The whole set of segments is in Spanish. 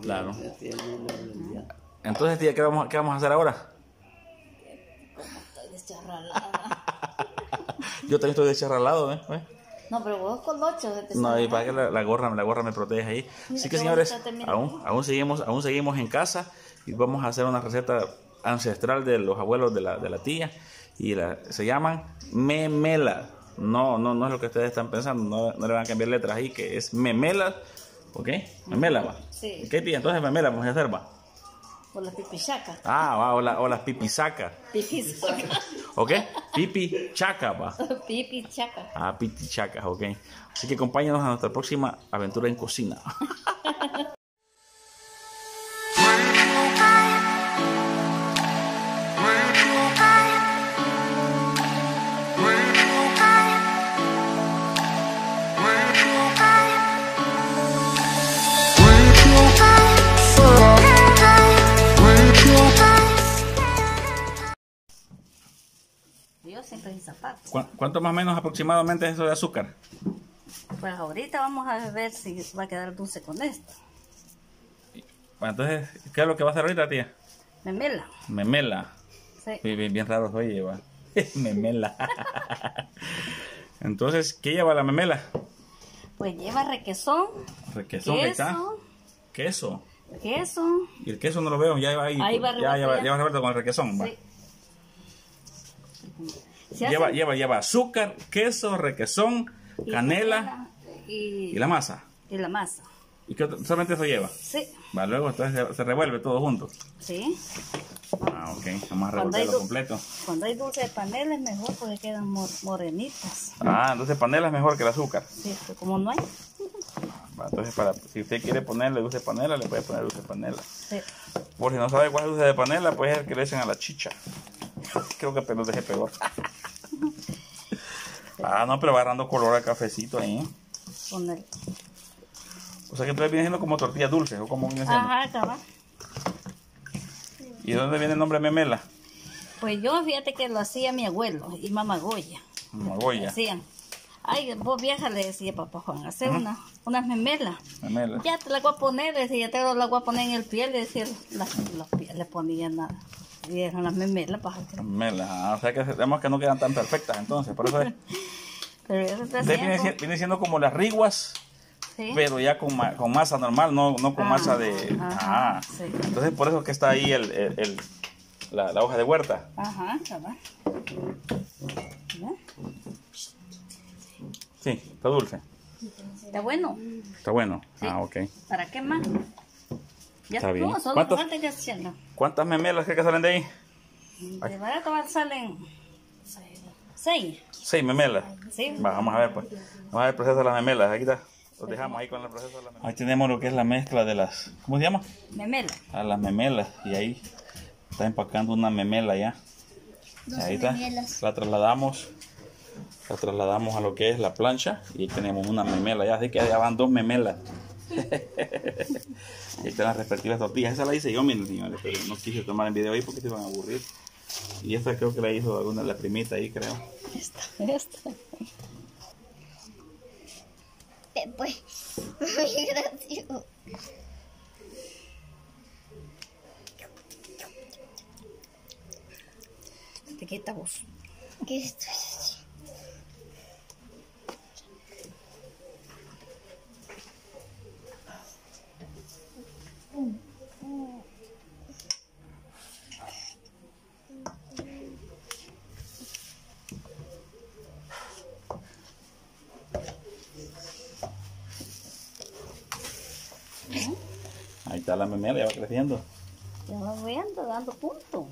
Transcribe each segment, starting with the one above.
Claro. Se tiene la realidad. Entonces, tía, qué vamos a hacer ahora? Como estoy descharralada. Yo también estoy descharralado, ¿eh? No, pero vos con 8. No, y para que la gorra me protege ahí. Así que, señores, aún seguimos en casa y vamos a hacer una receta ancestral de los abuelos de la tía. Y se llaman memelas. No es lo que ustedes están pensando. No le van a cambiar letras ahí, que es memelas. ¿Ok? Memela, va. Sí. ¿Ok, tía? Entonces memela vamos a hacer, va. O las pipichacas. Va, o las pipisacas. Pipichacas. ¿Ok? Pipichaca, va. Pipichacas. Pipichacas, ok. Así que acompáñanos a nuestra próxima aventura en cocina. Yo siempre sin zapatos. ¿Cuánto más o menos aproximadamente es eso de azúcar? Pues ahorita vamos a ver si va a quedar dulce con esto. Bueno, entonces, ¿qué es lo que va a hacer ahorita, tía? Memela. Memela. Sí. Bien raro soy, lleva. Memela. Entonces, ¿qué lleva la memela? Pues lleva requesón. Requesón, ahí está. Queso. Y el queso no lo veo, ya va ahí. Ahí va revuelto con el requesón. Va. Sí. Lleva azúcar, queso, requesón, canela y la masa. Y la masa. ¿Y qué solamente eso lleva? Sí. Va, luego entonces se revuelve todo junto. Sí. Ok, vamos a revolverlo completo. Cuando hay dulce de panela es mejor porque quedan morenitas. Entonces panela es mejor que el azúcar. Sí, pero como no hay. Va, entonces si usted quiere ponerle dulce de panela, le puede poner dulce de panela. Sí. Por si no sabe cuál es dulce de panela, pues es el que le echan a la chicha. Creo que apenas dejé peor. No, pero va agarrando color al cafecito ahí. Poner. O sea que entonces viene siendo como tortillas dulces, o como viene siendo. Ajá, cabal. ¿Y de dónde viene el nombre memela? Pues yo fíjate que lo hacía mi abuelo y mamá Goya. Goya. Hacían. Ay, vos vieja, le decía papá Juan, hacer unas memelas. Memelas. Ya te las voy a poner, le decía, ya te las voy a poner en el piel, le decía, los pies le ponían nada. Y eran las memelas para que... Memelas, o sea que vemos que no quedan tan perfectas entonces, por eso es. Pero eso te hacían Viene siendo como las riguas, ¿sí? pero ya con masa normal, no con masa de... Sí. Entonces por eso que está ahí la hoja de huerta. Ajá, cabal. ¿Ya? Sí, está dulce. Está bueno. Está bueno. Sí. Ok. ¿Para qué más? Ya Está bien. No, solo falta que hacerlo. ¿Cuántas memelas que salen de ahí? De barato salen 6. 6 memelas. Sí. Vamos a ver, pues. Vamos a ver el proceso de las memelas. Aquí está. Los dejamos ahí con el proceso de las memelas. Ahí tenemos lo que es la mezcla de las... ¿Cómo se llama? Memela. Las memelas. Y ahí está empacando una memela ya. Ahí está. La trasladamos a lo que es la plancha. Y ahí tenemos una memela ya. Así que ya van 2 memelas. Y están las respectivas tortillas. Esa la hice yo, miren, señores, pero no quise tomar en video ahí porque se iban a aburrir. Y esta creo que la hizo alguna de la primita ahí, creo. Esta. Pues, muy gracioso. Te quita vos. ¿Qué estoy haciendo? Ahí está la memela, ya va creciendo. Ya va viendo, dando punto.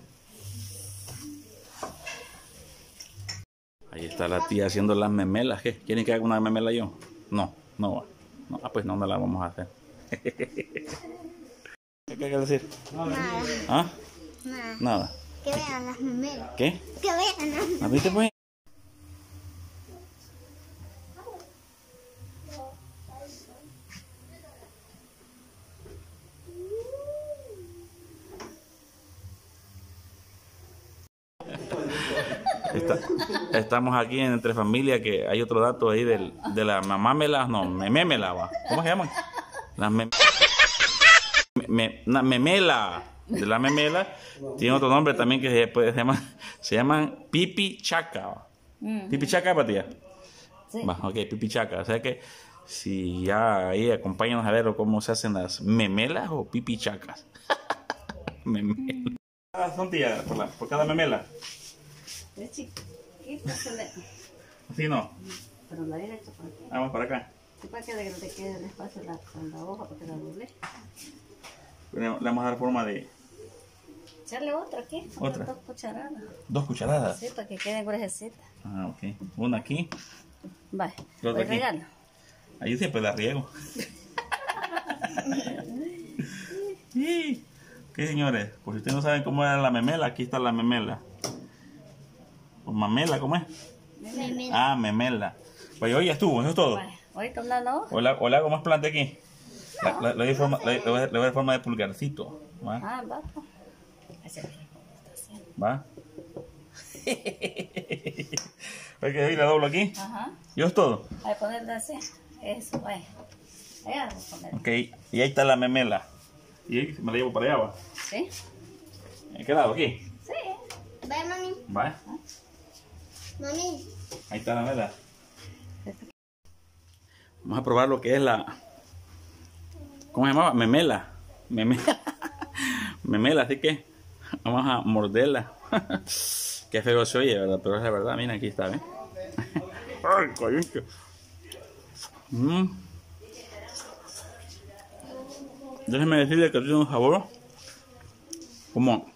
Ahí está la tía haciendo las memelas. ¿Qué? ¿Quieren que haga una memela yo? No va. No, pues no la vamos a hacer. ¿Qué quiere decir? Nada. Nada. Que vean las memelas. ¿Qué? Que vean las memelas. ¿Viste pues? Estamos aquí en Entre Familia, que hay otro dato ahí de la mamámela, no, memémela, va. ¿Cómo se llaman? Las una memela. De la memela tiene otro nombre también que se llaman pipichaca. ¿Pipichaca, Patía? Sí. Va, ok, pipichaca. O sea que si ya ahí acompáñanos a ver cómo se hacen las memelas o pipichacas. Memelas. ¿Son tía por cada memela? Es chiquita, Así no. pero la derecha por aquí. Vamos para acá. Sí, para que le quede el espacio con la hoja, para que la doble. Le vamos a dar forma de Echarle otra aquí. ¿Otra? 2 cucharadas. 2 cucharadas. Sí, para que queden gruesecitas. Ah, ok. Una aquí. Vale. ¿Y otra Voy aquí? regalo. Ahí siempre la riego. Sí. Ok, señores. Por si ustedes no saben cómo era la memela, aquí está la memela. ¿O mamela, cómo es? Memela. Ah, memela. Pues hoy ya estuvo, eso es todo. Vale. Ahorita habla la hoja. Hola, ¿cómo es plante aquí? Le doy forma de pulgarcito. ¿Va? Ah, va. Así es como está haciendo. ¿Va? Hay que ir la doblo aquí. Ajá. ¿Y eso es todo? Voy a ponerle así. Eso, vaya. Allá vamos a poner. Ok, y ahí está la memela. Y ahí me la llevo para allá, ¿va? ¿Sí? ¿En qué lado? Aquí. Sí. Ve, mami. ¿Va? Mami. Ahí está la memela. Vamos a probar lo que es la... ¿Cómo se llamaba? Memela. Memela. Memela, así que vamos a morderla. Qué feo se oye, ¿verdad? Pero es la verdad, mira, aquí está, ¿ven? Ay, caliente. Déjenme decirle que tiene un sabor como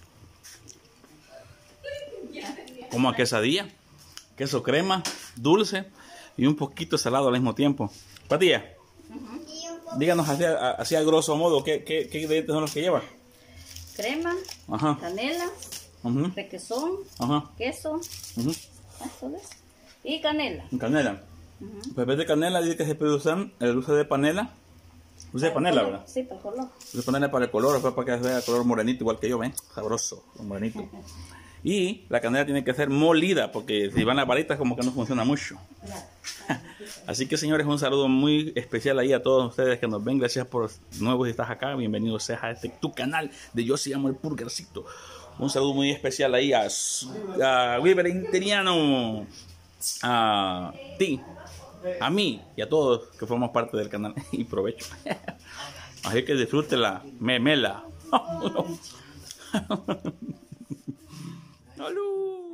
a quesadilla, queso crema, dulce y un poquito salado al mismo tiempo. Patilla, díganos así a grosso modo, ¿qué ingredientes son los que lleva? Crema, Ajá. canela, Ujú. requesón, Ajá. queso, Ujú. eso es. Y canela. Canela. Pues en vez de canela dice que se puede usar el dulce de panela. Dulce de panela, ¿verdad? Sí, para el color. Dulce de panela para el color, después para que se vea el color morenito igual que yo, ¿ven? Sabroso, morenito. Y la canela tiene que ser molida, porque si van las varitas como que no funciona mucho. Así que, señores, un saludo muy especial ahí a todos ustedes que nos ven. Gracias por nuevos si estás acá. Bienvenidos seas a tu canal de Yo Se Llamo El Pulgarcito. Un saludo muy especial ahí a Wilber Interiano, a ti, a mí y a todos que formamos parte del canal. Y provecho. Así que disfrute la memela. ¡Salud!